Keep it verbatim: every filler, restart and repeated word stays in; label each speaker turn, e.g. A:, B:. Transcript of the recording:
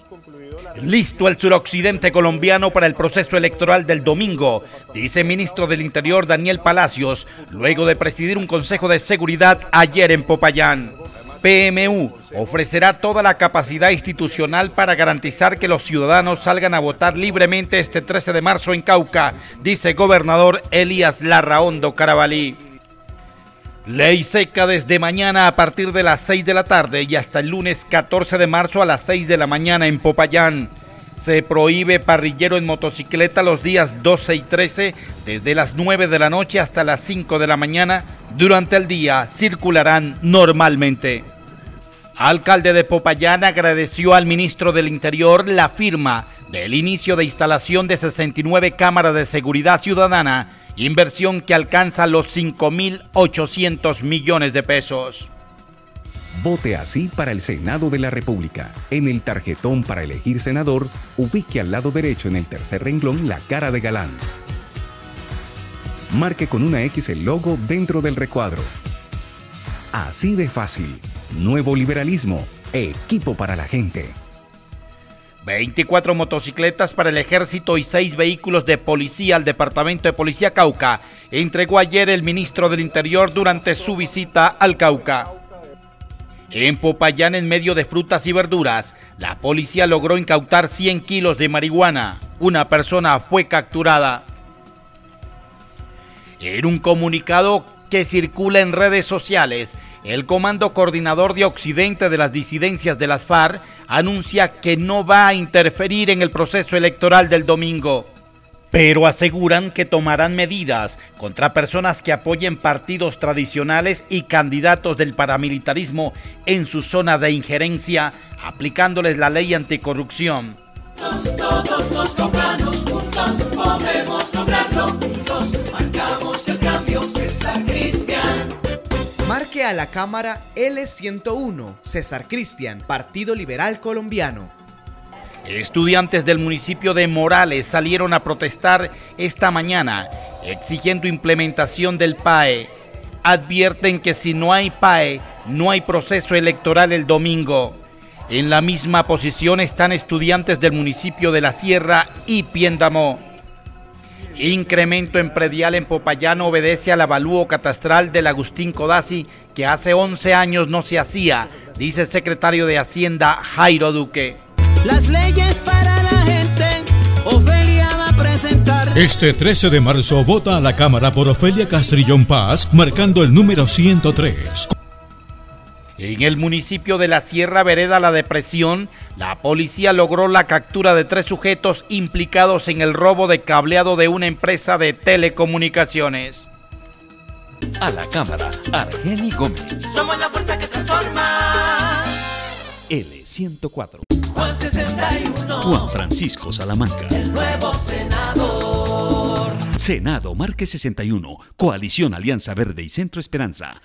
A: Listo el suroccidente colombiano para el proceso electoral del domingo, dice el ministro del Interior Daniel Palacios, luego de presidir un consejo de seguridad ayer en Popayán. P M U ofrecerá toda la capacidad institucional para garantizar que los ciudadanos salgan a votar libremente este trece de marzo en Cauca, dice el gobernador Elías Larraondo Carabalí. Ley seca desde mañana a partir de las seis de la tarde y hasta el lunes catorce de marzo a las seis de la mañana en Popayán. Se prohíbe parrillero en motocicleta los días doce y trece desde las nueve de la noche hasta las cinco de la mañana. Durante el día circularán normalmente. Alcalde de Popayán agradeció al ministro del Interior la firma del inicio de instalación de sesenta y nueve cámaras de seguridad ciudadana, inversión que alcanza los cinco mil ochocientos millones de pesos.
B: Vote así para el Senado de la República. En el tarjetón para elegir senador, ubique al lado derecho en el tercer renglón la cara de Galán. Marque con una X el logo dentro del recuadro. Así de fácil. Nuevo liberalismo. Equipo para la gente.
A: veinticuatro motocicletas para el ejército y seis vehículos de policía al Departamento de Policía Cauca entregó ayer el ministro del Interior durante su visita al Cauca. En Popayán, en medio de frutas y verduras, la policía logró incautar cien kilos de marihuana. Una persona fue capturada. En un comunicado que circula en redes sociales, el Comando Coordinador de Occidente de las disidencias de las FARC anuncia que no va a interferir en el proceso electoral del domingo, pero aseguran que tomarán medidas contra personas que apoyen partidos tradicionales y candidatos del paramilitarismo en su zona de injerencia, aplicándoles la ley anticorrupción.
C: Todos, todos los caucanos juntos podemos lograrlo, juntos marcamos el cambio. César Cristian.
D: Marque a la Cámara L ciento uno, César Cristian, Partido Liberal Colombiano.
A: Estudiantes del municipio de Morales salieron a protestar esta mañana, exigiendo implementación del P A E. Advierten que si no hay P A E, no hay proceso electoral el domingo. En la misma posición están estudiantes del municipio de La Sierra y Piendamó. Incremento en predial en Popayán obedece al avalúo catastral del Agustín Codazzi, que hace once años no se hacía, dice el secretario de Hacienda Jairo Duque.
E: Las leyes para la gente, Ofelia va a presentar.
F: Este trece de marzo vota a la Cámara por Ofelia Castrillón Paz, marcando el número ciento tres.
A: En el municipio de La Sierra, vereda La Depresión, la policía logró la captura de tres sujetos implicados en el robo de cableado de una empresa de telecomunicaciones.
G: A la Cámara, Argeni Gómez.
C: Somos la fuerza que transforma.
G: L ciento cuatro.
C: Juan sesenta y uno.
G: Juan Francisco Salamanca.
C: El nuevo senador.
G: Senado Marque sesenta y uno. Coalición Alianza Verde y Centro Esperanza.